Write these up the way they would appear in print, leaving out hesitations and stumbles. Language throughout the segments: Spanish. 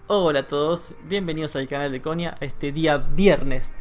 Hola a todos, bienvenidos al canal de Konya, este día viernes,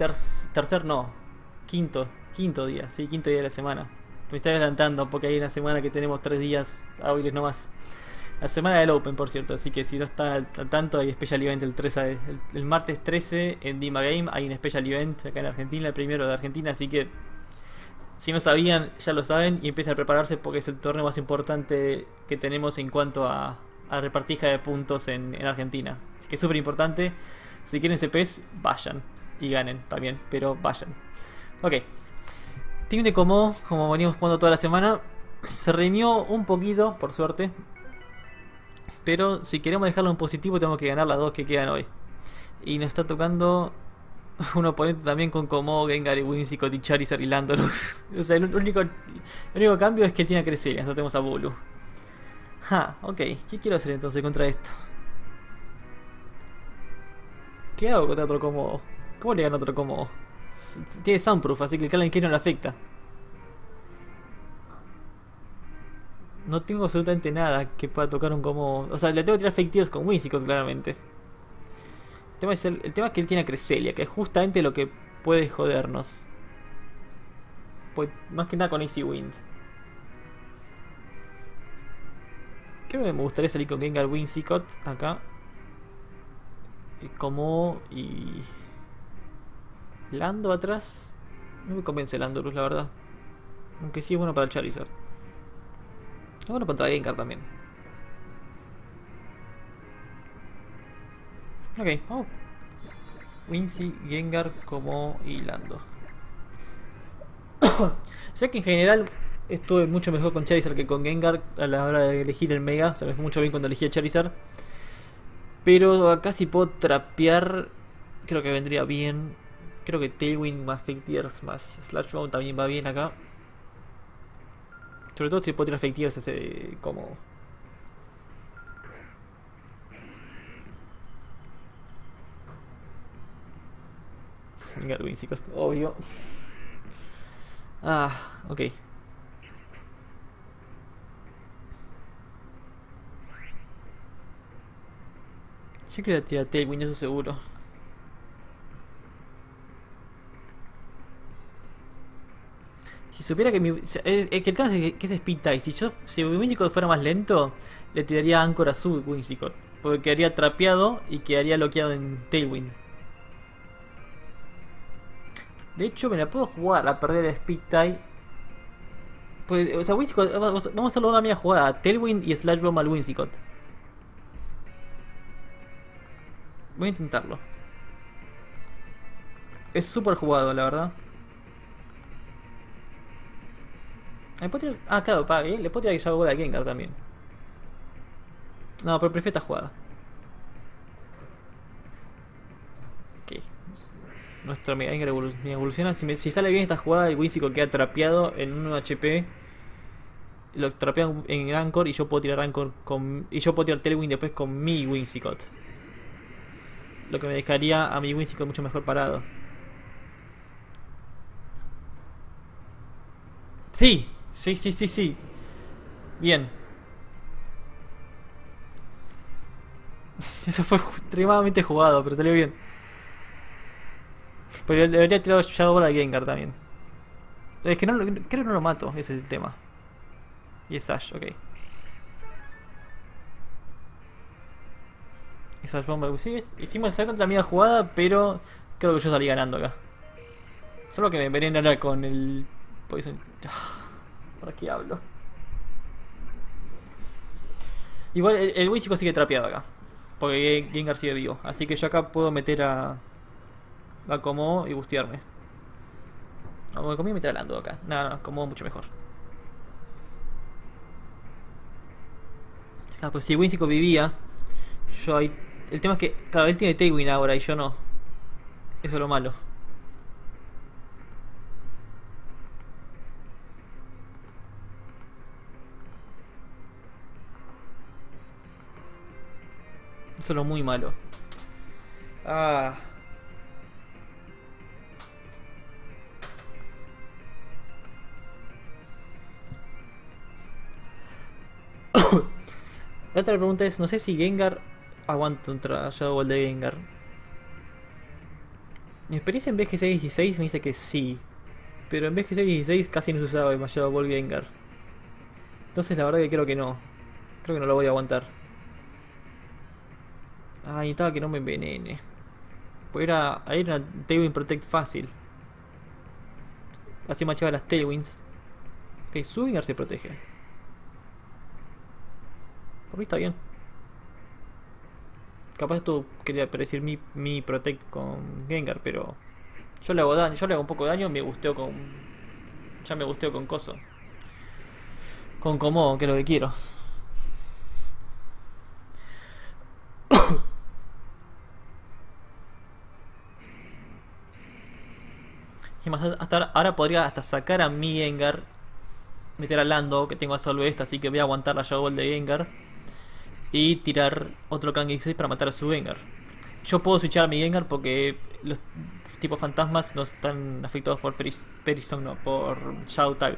quinto día, sí, quinto día de la semana. Me estoy adelantando porque hay una semana que tenemos 3 días hábiles nomás. La semana del Open, por cierto, así que si no están al tanto, hay Special Event el martes 13 en Dima Game, hay un Special Event acá en Argentina, el primero de Argentina, así que si no sabían, ya lo saben y empiezan a prepararse porque es el torneo más importante que tenemos en cuanto a repartija de puntos en Argentina. Así que es súper importante. Si quieren CPs, vayan y ganen también, pero vayan. Ok. Team de como venimos jugando toda la semana, se redimió un poquito, por suerte. Pero si queremos dejarlo en positivo, tenemos que ganar las dos que quedan hoy. Y nos está tocando un oponente también con Como, Gengar y Whimsicott y Charizard y Landorus. O sea, el único cambio es que él tiene a Cresselia, nosotros tenemos a Bulu. Ok. ¿Qué quiero hacer entonces contra esto? ¿Qué hago contra otro Como? ¿Cómo le gano a otro Como? Tiene Soundproof, así que el Clan no le afecta. No tengo absolutamente nada que pueda tocar un Como. O sea, le tengo que tirar Fake Tears con Whimsicott, claramente. El tema es que él tiene a Cresselia, que es justamente lo que puede jodernos. Pues, más que nada con Easy Wind. Creo que me gustaría salir con Gengar Whimsicott acá. Y Como y Lando atrás. No me convence Landorus, la verdad. Aunque sí es bueno para el Charizard. Es bueno contra Gengar también. Ok, vamos. Wincy, Gengar, Como y Lando. Ya que en general estuve mucho mejor con Charizard que con Gengar a la hora de elegir el Mega. O sea, me fue mucho bien cuando elegí a Charizard. Pero acá si puedo trapear, creo que vendría bien. Creo que Tailwind más Fake Tears más Slash Bomb también va bien acá. Sobre todo si puedo tirar Fake Tears ese como... Garwin, chicos, obvio. Ok. Yo creo que tirar Tailwind, eso seguro. Si supiera que es que el tema es que es Speed Tie. Si Whimsicott fuera más lento, le tiraría Anchor a su Whimsicott. Porque quedaría trapeado y quedaría bloqueado en Tailwind. De hecho, me la puedo jugar a perder el Speed Tie. Pues, o sea, Whimsicott, vamos a hacerlo una media jugada. Tailwind y Slash Bomb al Whimsicott. Voy a intentarlo. Es súper jugado, la verdad. ¿Le puedo tirar? Claro, le puedo tirar bola a Gengar también. No, pero prefiero esta jugada. Ok. Nuestro Mega Gengar evoluciona. Si sale bien esta jugada, el Whimsicott queda trapeado en 1 HP. Lo trapean en Anchor y yo puedo tirar Anchor con. Y yo puedo tirar Tailwind después con mi Whimsicott. Lo que me dejaría a mi Whimsicott mucho mejor parado. Sí, sí. Bien. Eso fue extremadamente jugado, pero salió bien. Pero debería tirar Shadow Ball a Gengar también. Es que creo que no lo mato, ese es el tema. Y es Ash, ok. Es Ash Bomba. Sí, hicimos esa contra la mía jugada, pero creo que yo salí ganando acá. Solo que me envenenan con el Poison. ¿Por qué hablo? Igual el Whimsicott sigue trapeado acá. Porque Gengar sigue vivo. Así que yo acá puedo meter a Como y bustearme. No, Como y meter a Lando acá. No, Como mucho mejor. Pues si Whimsicott vivía, yo ahí. El tema es que, claro, él tiene Tailwind ahora y yo no. Eso es lo malo. Eso es lo muy malo. Ah. La otra pregunta es, no sé si Gengar aguanto contra Shadow Ball de Gengar. Mi experiencia en BG6-16 me dice que sí. Pero en BG6-16 casi no se usaba el Shadow Ball Gengar. Entonces la verdad que creo que no. Creo que no lo voy a aguantar. Ah, necesitaba que no me envenene. Pues era una Tailwind Protect fácil. Así machaba las Tailwinds. Ok, su Gengar se protege. Por mí está bien. Capaz esto quería predecir mi Protect con Gengar, pero yo le hago daño, yo le hago un poco de daño, me gusteo con. Ya me gusteo con coso. Con Komodo, que es lo que quiero. Y más, hasta ahora podría hasta sacar a mi Gengar, meter a Lando, que tengo a Solo esta, así que voy a aguantar la Shadow Ball de Gengar. Y tirar otro Kangxi para matar a su Gengar. Yo puedo switchar a mi Gengar porque los tipos fantasmas no están afectados por Perisong, no, por Shadow Tag.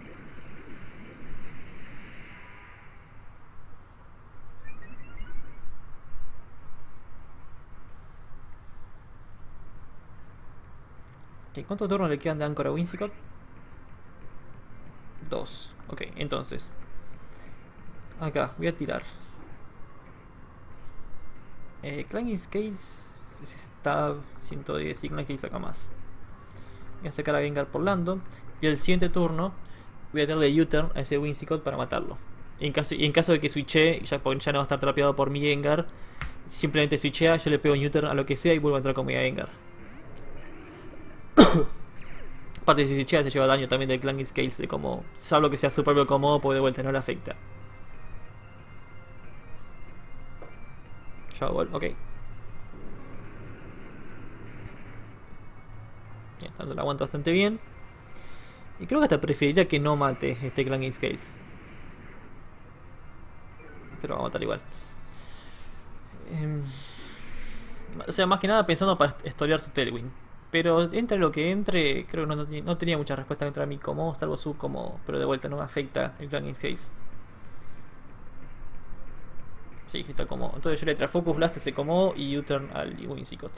Okay, ¿cuántos turnos le quedan de Anchor a Whimsicott? 2. Ok, entonces. Acá, voy a tirar. Clanging Scales está 110 y Clanging saca más. Voy a sacar a Gengar por Lando. Y el siguiente turno voy a darle U-turn a ese Whimsicott para matarlo. Y en caso de que switche, ya no va a estar trapeado por mi Gengar, simplemente switchea, yo le pego un U-turn a lo que sea y vuelvo a entrar con mi Gengar. Aparte, si switchea se lleva daño también del Clanging Scales, de como, salvo que sea su propio Komodo, pues de vuelta no le afecta. Shadow Ball, ok. Bien, tanto lo aguanto bastante bien. Y creo que hasta preferiría que no mate este Clanging Scales. Pero va a matar igual. O sea, más que nada pensando para estolear su Tailwind. Pero entre lo que entre, creo que no tenía mucha respuesta contra mi Komodo, salvo su Komodo. Pero de vuelta no me afecta el Clanging Scales. Sí, está Komodo. Entonces yo le traigo Focus Blast a ese Komodo y U-turn al Whimsicott.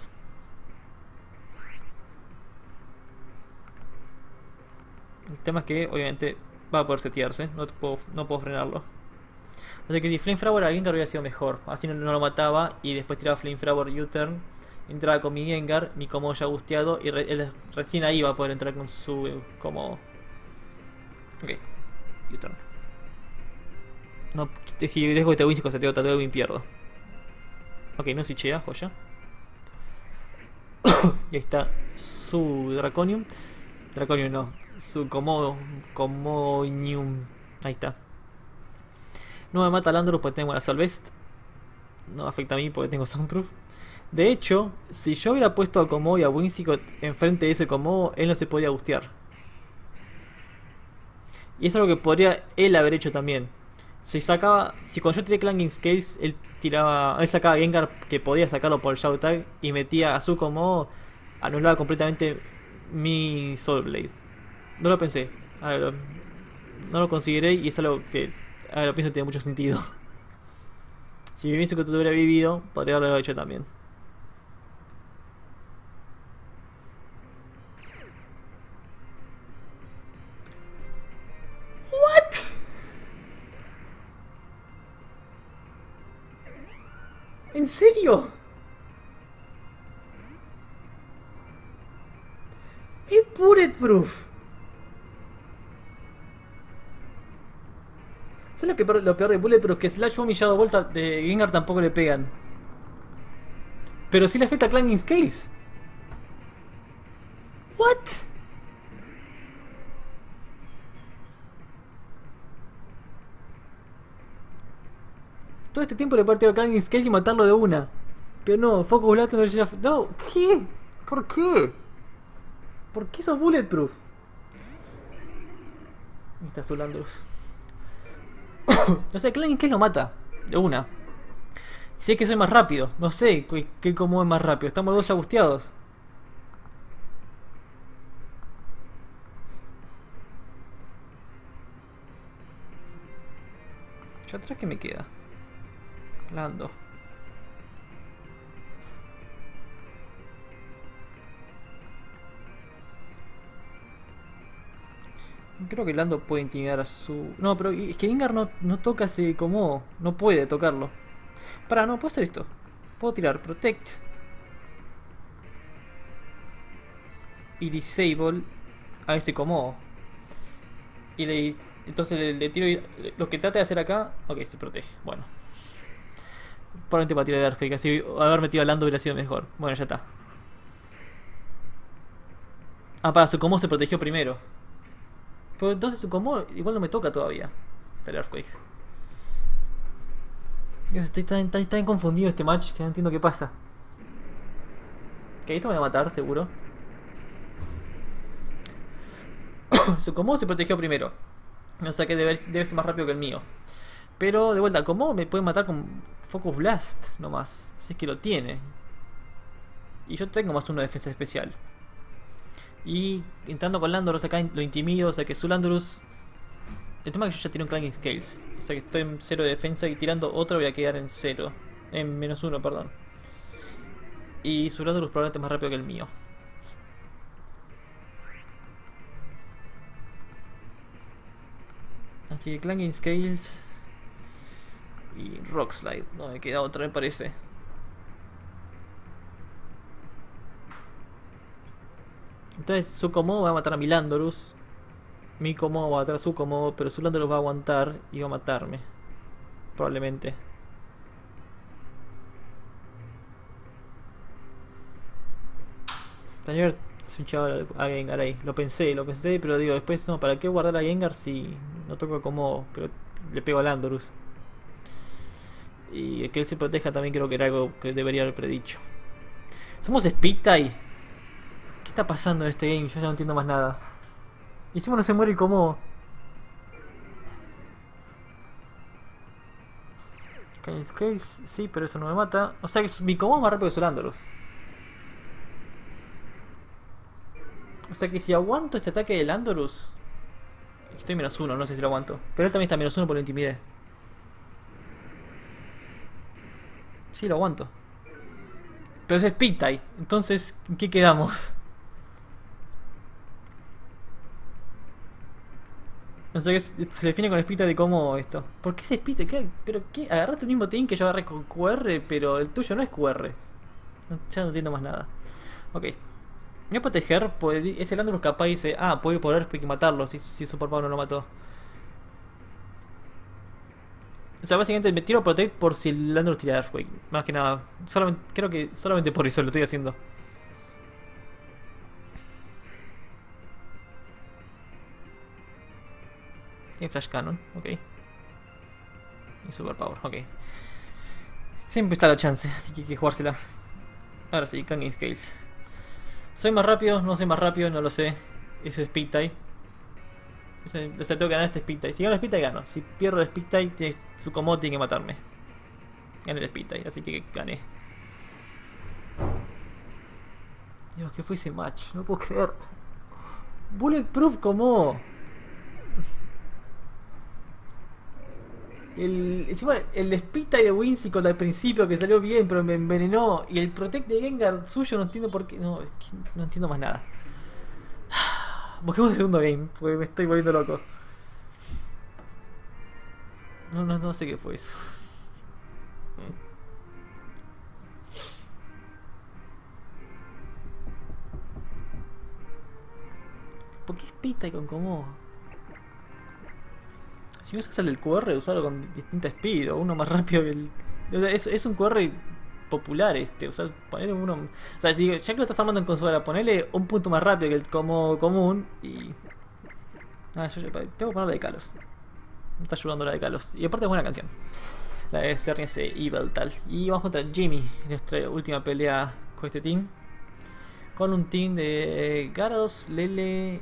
El tema es que obviamente va a poder setearse, no puedo frenarlo. Así que si Flamethrower a Gengar hubiera sido mejor, así no lo mataba y después tiraba Flamethrower U-turn, entraba con mi Gengar, mi Komodo ya busteado y él recién ahí va a poder entrar con su Komodo. Ok, U-turn. No, si dejo este Whimsicott seteo Tailwind pierdo. Ok, no switchea, joya. Y ahí está su Draconium. Draconium no, su Comonium. Ahí está. No me mata Landorus porque tengo la Salvest. No afecta a mí porque tengo Soundproof. De hecho, si yo hubiera puesto a Komodo y a Whimsicott enfrente de ese Komodo, él no se podía bustear. Y es algo que podría él haber hecho también. Si cuando yo tiré Clanging Scales, él sacaba a Gengar que podía sacarlo por el Shadow Tag y metía a su Komodo, anulaba completamente mi Soul Blade. No lo pensé, no lo consideré y es algo que ahora lo pienso que tiene mucho sentido. Si mi Whimsicott hubiera vivido, podría haberlo hecho también. ¿En serio? Es bulletproof. ¿Sabes lo peor de Bulletproof? Que Slash Bomb y Shadow Ball de Gengar tampoco le pegan. Pero sí le afecta a Clanging Scales. What? Todo este tiempo le partió a Clanging Scales y matarlo de una. Pero no, Focus Blast no le llega. No, ¿qué? ¿Por qué? ¿Por qué sos Bulletproof? Ahí está su Landorus. No sé, Clanging Scales lo mata de una. Sé que soy más rápido. No sé qué cómo es más rápido. Estamos dos ya busteados. ¿Yo atrás qué me queda? Lando. Creo que Lando puede intimidar a su... No, pero es que Gengar no toca ese Komodo. No puede tocarlo. Para, no, puedo hacer esto. Puedo tirar Protect. Y Disable a ese Komodo. Y entonces le tiro... Lo que trate de hacer acá... Ok, se protege. Bueno. Probablemente para tirar el Earthquake. Así haber metido a Lando hubiera sido mejor. Bueno, ya está. Ah, para, su Komodo se protegió primero. Pero entonces su Komodo igual no me toca todavía. El Earthquake. Dios, estoy tan confundido este match que no entiendo qué pasa. Ok, esto me va a matar, seguro. Su Komodo se protegió primero. O sea que debe ser más rápido que el mío. Pero de vuelta, Komodo me puede matar con Focus Blast nomás. Si es que lo tiene. Y yo tengo más uno de defensa especial. Y entrando con Landorus acá lo intimido. O sea que su Landorus... El tema es que yo ya tengo un Clanging Scales. O sea que estoy en 0 de defensa y tirando otro voy a quedar en 0. En -1, perdón. Y su Landorus probablemente es más rápido que el mío. Así que Clanging Scales y Rock Slide. No, me queda otra, me parece. Entonces su Komodo va a matar a mi Landorus. Mi Komodo va a matar a su Komodo, pero su Landorus va a aguantar y va a matarme. Probablemente. Tañer es un chaval a Gengar ahí. Lo pensé, pero digo, después no, ¿para qué guardar a Gengar si no toco a Komodo? Pero le pego a Landorus. Y que él se proteja también creo que era algo que debería haber predicho. ¿Somos Speed Tie? ¿Qué está pasando en este game? Yo ya no entiendo más nada. Y encima no se muere el Komodo. Clanging Scales, sí, pero eso no me mata. O sea que mi Komodo es más rápido que su Landorus. O sea que si aguanto este ataque de Landorus... Estoy -1, no sé si lo aguanto. Pero él también está -1 por lo intimidé. Sí, lo aguanto. Pero es Speed Tie. Entonces, ¿en qué quedamos? No sé, se define con Speed Tie de cómo esto. ¿Por qué ese Speed Tie? ¿Pero qué? Agarraste el mismo team que yo agarré con QR, pero el tuyo no es QR. Ya no entiendo más nada. Ok. Me voy a proteger, pues ese Landorus capaz dice, ah, puedo ir por Earthquake y matarlo si Super Power no lo mató. O sea, básicamente me tiro a Protect por si el Landorus tira Earthquake. Más que nada. Creo que solamente por eso lo estoy haciendo. Y Flash Cannon, ok. Y Super Power, ok. Siempre está la chance, así que hay que jugársela. Ahora sí, Clanging Scales. ¿Soy más rápido? No soy más rápido, no lo sé. Ese Speed Tie. O sea, tengo que ganar este Speed Tie. Si gano el Speed Tie, gano. Si pierdo el Speed Tie, su Komodo tiene que matarme. Gané el Speed Tie, así que gané. Dios, ¿qué fue ese match? No puedo creer. Bulletproof Komodo. Encima el Speed Tie de Whimsicott al principio que salió bien, pero me envenenó. Y el Protect de Gengar suyo no entiendo por qué. No, es que no entiendo más nada. Busquemos el segundo game, porque me estoy volviendo loco. No sé qué fue eso. ¿Por qué Speed Tie con Komodo? Si no usas el QR, usarlo con distinta speed o uno más rápido que el... O sea, es un QR popular este, o sea, ponerle uno... O sea, digo, ya que lo estás armando en consola, ponerle un punto más rápido que el como común y... Ah, yo tengo que ponerle de Kalos. Me está ayudando la de Kalos. Y aparte es buena canción. La de CRS Evil tal. Y vamos contra Jimmy en nuestra última pelea con este team. Con un team de Gyarados, Lele...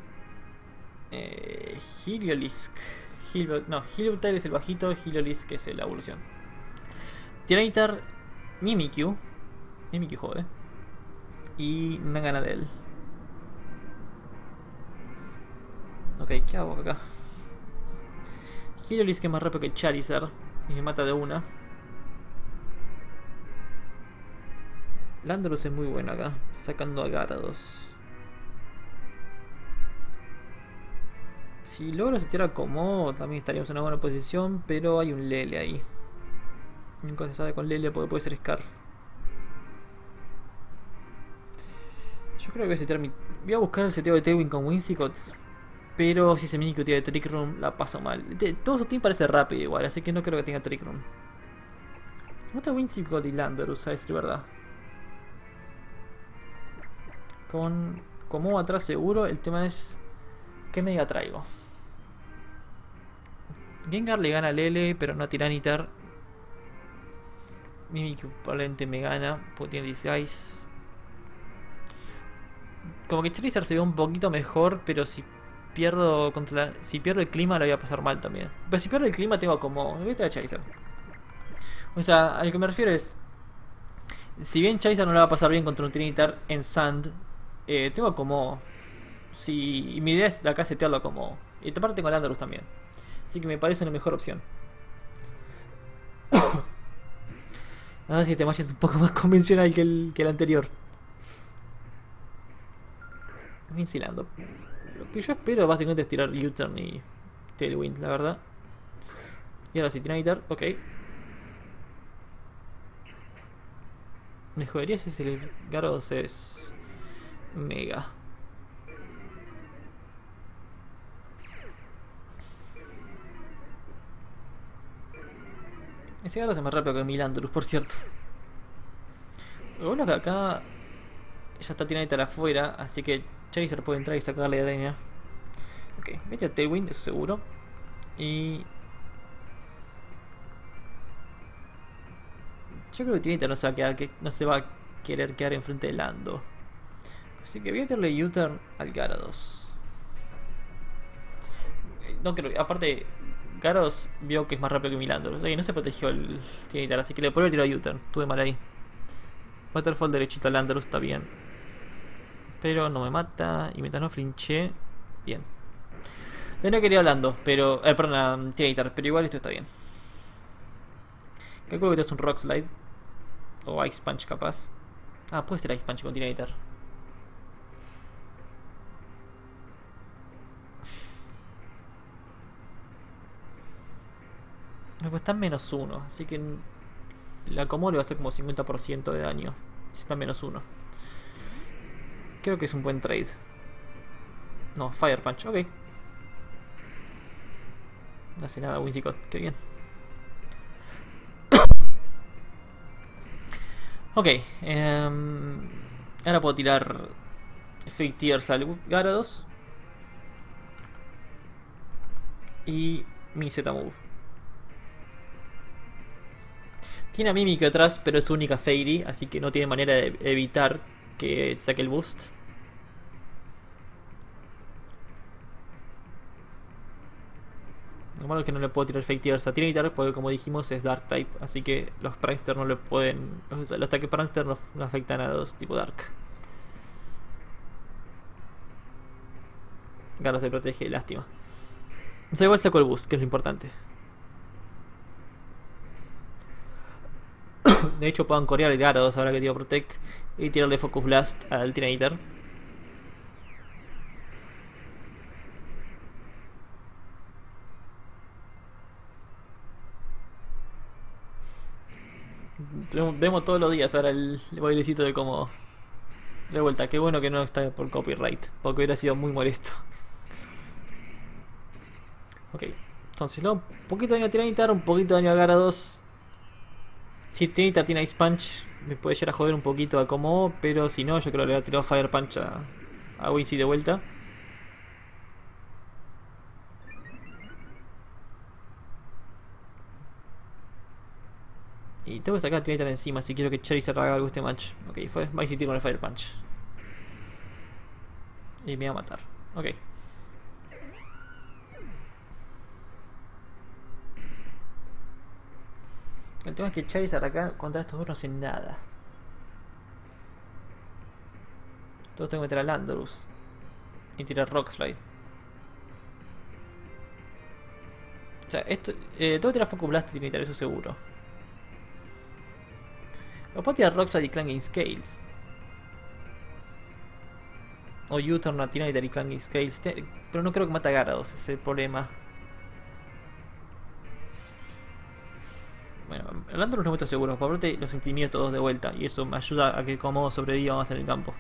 Heliolisk. Heliolisk es el bajito, Heliolisk es la evolución. Tyranitar, Mimikyu jode. Y Naganadel. Ok, ¿qué hago acá? Heliolisk es más rápido que Charizard y me mata de una. Landorus es muy bueno acá, sacando a Gyarados. Si logro setear a Como, también estaríamos en una buena posición, pero hay un Lele ahí. Nunca se sabe con Lele porque puede ser Scarf. Yo creo que voy a setear mi... Voy a buscar el seteo de Tailwind con Whimsicott. Pero si ese mini que tiene Trick Room la paso mal. Todo su team parece rápido igual, así que no creo que tenga Trick Room. Me gusta Whimsicott y Landorus, a decir verdad. Con Como atrás seguro, el tema es... ¿Qué mega traigo? Gengar le gana a Lele, pero no a Tiranitar. Mimikyu probablemente me gana, porque tiene Disguise. Como que Charizard se ve un poquito mejor, pero si pierdo si pierdo el clima lo voy a pasar mal también. Pero si pierdo el clima tengo como... Voy a tener a Charizard. O sea, a lo que me refiero es... Si bien Charizard no la va a pasar bien contra un Tiranitar en Sand, tengo como... Si mi idea es de acá setearlo como... Y aparte tengo Landorus también. Así que me parece una mejor opción. A ver si este match es un poco más convencional que el anterior. Vincilando. Lo que yo espero básicamente es tirar U-Turn y Tailwind, la verdad. Y ahora sí, Tiranitar, ok. Me jodería si el Gyarados es Mega. Ese Gyarados es más rápido que mi Landorus, por cierto. Lo bueno es que acá ya está Tiranitar afuera, así que Charizard puede entrar y sacarle araña. Ok, mete a Tailwind, eso seguro. Y... yo creo que Tiranitar no se va a querer quedar enfrente de Lando. Así que voy a meterle U-Turn al Gyarados. No creo, aparte Gyarados vio que es más rápido que mi Landorus. O sea, no se protegió el Tiranitar, así que le puedo tirar U-Turn. Tuve mal ahí. Waterfall derechito al Landorus, está bien. Pero no me mata. Y mientras no flinché. Bien. Tenía que ir hablando, pero... perdón, Tiranitar, pero igual esto está bien. Calculo que te es un Rock Slide. O Ice Punch capaz. Ah, puede ser Ice Punch con Tiranitar. Pues está en -1, así que la Como le va a hacer como 50% de daño. Si está en -1. Creo que es un buen trade. No, Fire Punch, ok. No hace nada Whimsicott, qué bien. Ok, ahora puedo tirar Fake Tears al Gyarados. Y mi Z-Move. Tiene a Mimikyu atrás, pero es su única Fairy, así que no tiene manera de evitar que saque el boost. Lo malo es que no le puedo tirar Fake Tears a Tiranitar porque, como dijimos, es Dark type, así que los Prankster no le pueden... Los ataques Prankster no afectan a los tipo Dark. Garo se protege, lástima. O sea, igual saco el boost, que es lo importante. De hecho puedo ancorear el Gyarados ahora que tiro Protect y tirarle Focus Blast al Tiranitar. Vemos todos los días ahora el bailecito de cómo... De vuelta, qué bueno que no está por copyright, porque hubiera sido muy molesto. Ok, entonces no, un poquito de daño a Tiranitar, un poquito de daño a Gyarados. Si Tiranitar tiene Ice Punch, me puede llegar a joder un poquito a Como, pero si no, yo creo que le voy a tirar Fire Punch a Whimsy de vuelta. Y tengo que sacar a Tiranitar encima si quiero que Charizard haga algo este match. Ok, fue Vice City con el Fire Punch. Y me va a matar. Ok. El tema es que Charizard acá contra estos dos no hace nada. Entonces tengo que meter a Landorus y tirar Rock Slide. O sea, esto... tengo que tirar Focus Blast y Tiranitar, eso seguro. O puedo tirar Rock Slide y Clanging Scales. O U-Turn a Tyranitar y Clanging Scales. Pero no creo que mata a Gyarados, ese es el problema. Bueno, hablando de los momentos seguros, por aparte los intimido todos de vuelta. Y eso me ayuda a que Komodo sobreviva más en el campo.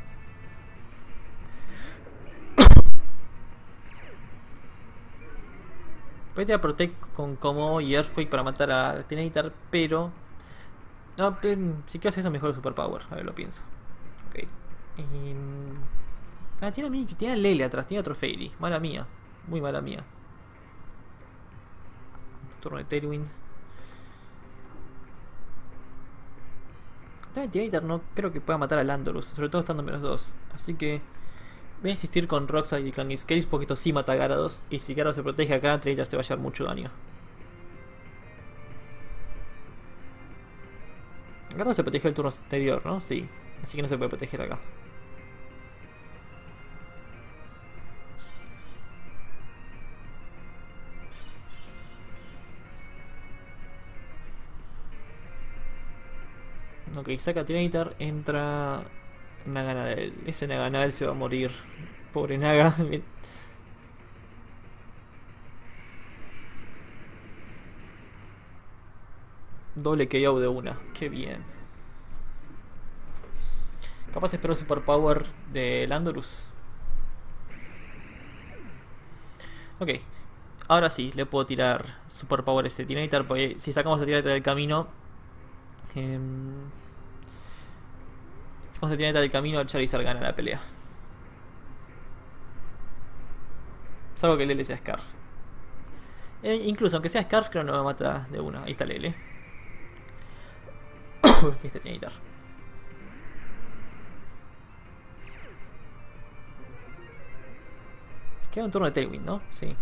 Voy a tirar Protect con Komodo y Earthquake para matar a Tyranitar, pero... No, pero si quiero hacer eso mejor el Superpower, a ver, lo pienso. Ok. Tiene a Lele atrás, tiene otro Fairy. Mala mía, muy mala mía. Turno de Tailwind. También Tyranitar no creo que pueda matar a Landorus, sobre todo estando menos 2. Así que voy a insistir con Roxas y Clanging Scales porque esto sí mata a Gyarados. Y si Gyarados se protege acá, Tyranitar se va a llevar mucho daño. Gyarados se protegió el turno anterior, ¿no? Sí. Así que no se puede proteger acá. Ok, saca Tyranitar, entra Naganadel. Ese Naganadel se va a morir. Pobre Naga. Doble KO de una. Qué bien. Capaz espero Superpower de Landorus. Ok. Ahora sí, le puedo tirar Superpower a ese Tyranitar. Porque si sacamos a Tyranitar del camino... Vamos a Tyranitar del camino, Charizard gana la pelea. Salvo que Lele sea Scarf. Incluso aunque sea Scarf, creo que no me mata de una. Ahí está Lele. Y este Tyranitar. Queda un turno de Tailwind, ¿no? Sí.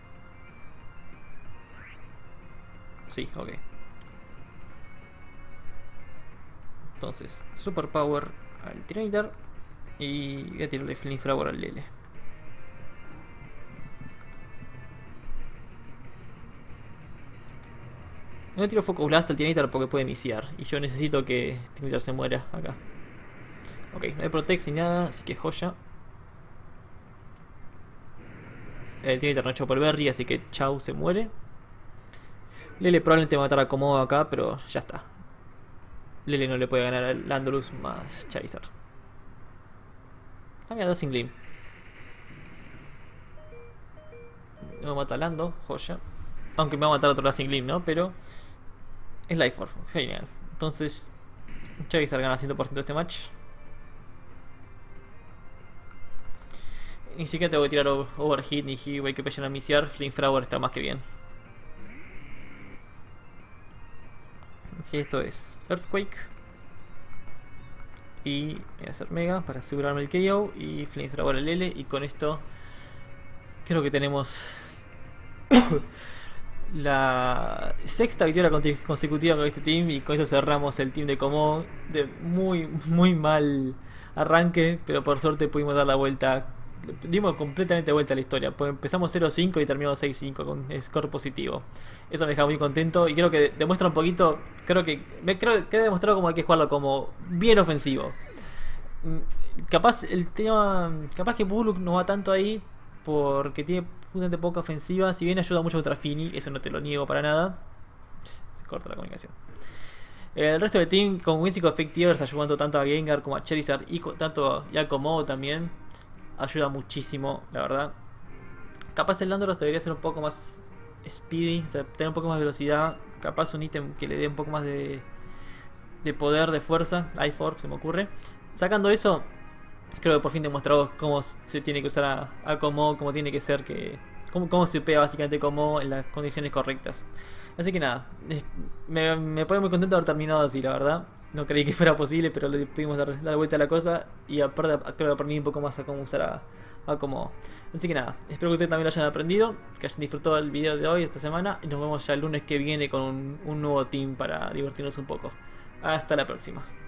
Sí, ok. Entonces, Superpower al Tyranitar. Y voy a tirarle Flamethrower al Lele. No tiro Focus Blast al Tyranitar porque puede iniciar. Y yo necesito que Tyranitar se muera acá. Ok, no hay Protect ni nada, así que joya. El Tyranitar no echó por Berry, así que chau, se muere. Lele probablemente va a matar a Komodo acá, pero ya está. Lele no le puede ganar a Landorus más Charizard. Ah, mira, Dazzling Gleam. No mata a Lando, joya. Aunque me va a matar otro Dazzling Gleam, ¿no? Pero es Life Orb, genial. Entonces Charizard gana 100% de este match. Ni siquiera tengo que tirar Overheat ni Heatwave que vayan a iniciar. Flamethrower está más que bien. Y esto es Earthquake. Y voy a hacer Mega para asegurarme el KO. Y Flamethrower el L. Y con esto creo que tenemos la sexta victoria consecutiva con este team. Y con esto cerramos el team de Komodo. De muy mal arranque. Pero por suerte pudimos dar la vuelta. Dimos completamente vuelta a la historia. Pues empezamos 0-5 y terminamos 6-5 con score positivo. Eso me deja muy contento y creo que demuestra un poquito. Creo que he demostrado como hay que jugarlo como bien ofensivo. Capaz el tema. Capaz que Buluk no va tanto ahí porque tiene justamente poca ofensiva. Si bien ayuda mucho contra Fini, eso no te lo niego para nada. Se corta la comunicación. El resto del team con Whimsicott Effectivers ayudando tanto a Gengar como a Charizard y tanto a Komodo también. Ayuda muchísimo, la verdad. Capaz el Landorus debería ser un poco más speedy, o sea, tener un poco más de velocidad. Capaz un ítem que le dé un poco más de poder, de fuerza. Life Orb, se me ocurre. Sacando eso, creo que por fin demostramos cómo se tiene que usar a Komodo, cómo tiene que ser, cómo se upea básicamente Komodo en las condiciones correctas. Así que nada, me pone muy contento de haber terminado así, la verdad. No creí que fuera posible, pero le pudimos dar vuelta a la cosa. Y aparte creo que aprendí un poco más a cómo usar a Komodo. Así que nada, espero que ustedes también lo hayan aprendido, que hayan disfrutado el video de hoy, esta semana. Y nos vemos ya el lunes que viene con un nuevo team para divertirnos un poco. Hasta la próxima.